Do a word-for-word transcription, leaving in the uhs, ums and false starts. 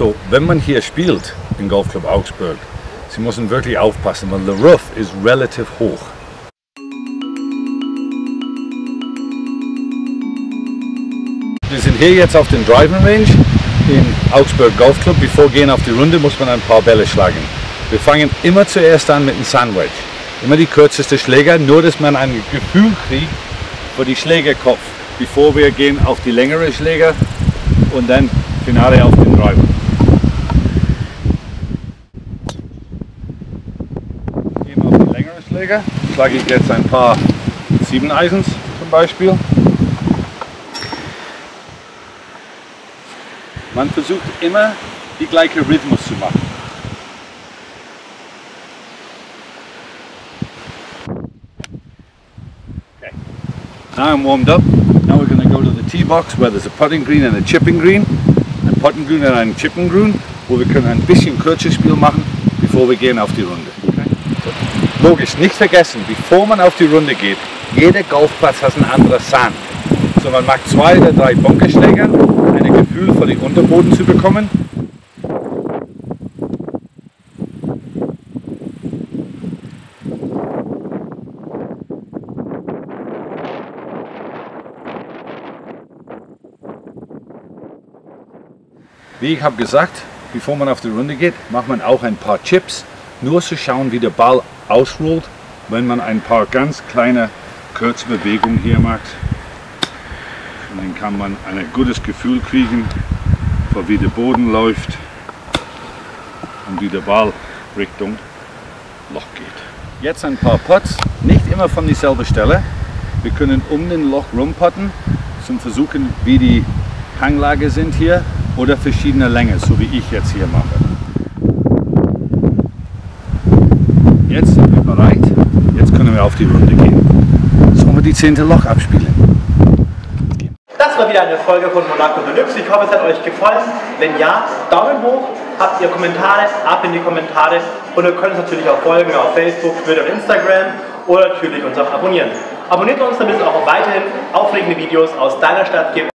So, wenn man hier spielt im Golfclub Augsburg, Sie müssen wirklich aufpassen, weil der Roof ist relativ hoch. Wir sind hier jetzt auf dem Driving Range im Augsburg Golfclub. Bevor wir gehen auf die Runde, muss man ein paar Bälle schlagen. Wir fangen immer zuerst an mit einem Sandwich. Immer die kürzeste Schläger, nur dass man ein Gefühl kriegt für die Schlägerkopf, bevor wir gehen auf die längere Schläger und dann Finale auf den Driver. Gehen auf die längere Schläger, schlage ich jetzt ein paar sieben Eisens zum Beispiel. Man versucht immer die gleiche Rhythmus zu machen. Okay. Now I'm warmed up. Now we're going to go to the tee box where there's a putting green and a chipping green. Ein Putting Green und ein Chipping Green, wo wir können ein bisschen kurzes Spiel machen, bevor wir gehen auf die Runde. Okay. So. Logisch, nicht vergessen, bevor man auf die Runde geht, jeder Golfplatz hat ein anderes Sand. So, man macht zwei oder drei Bunkerschläger, ein Gefühl für den Unterboden zu bekommen. Wie ich habe gesagt, bevor man auf die Runde geht, macht man auch ein paar Chips, nur zu schauen, wie der Ball ausrollt, wenn man ein paar ganz kleine, kurze Bewegungen hier macht. Und dann kann man ein gutes Gefühl kriegen, für wie der Boden läuft und wie der Ball Richtung Loch geht. Jetzt ein paar Putts, nicht immer von dieselben Stelle. Wir können um den Loch rumputten, zum Versuchen, wie die Hanglage sind hier. Oder verschiedene Längen, so wie ich jetzt hier mache. Jetzt sind wir bereit, jetzt können wir auf die Runde gehen. Sollen wir die zehnte Loch abspielen? Das war wieder eine Folge von Monaco Deluxe. Ich hoffe, es hat euch gefallen. Wenn ja, Daumen hoch, habt ihr Kommentare, ab in die Kommentare. Und ihr könnt uns natürlich auch folgen auf Facebook, Twitter und Instagram oder natürlich uns auch abonnieren. Abonniert uns, damit es auch weiterhin aufregende Videos aus deiner Stadt gibt.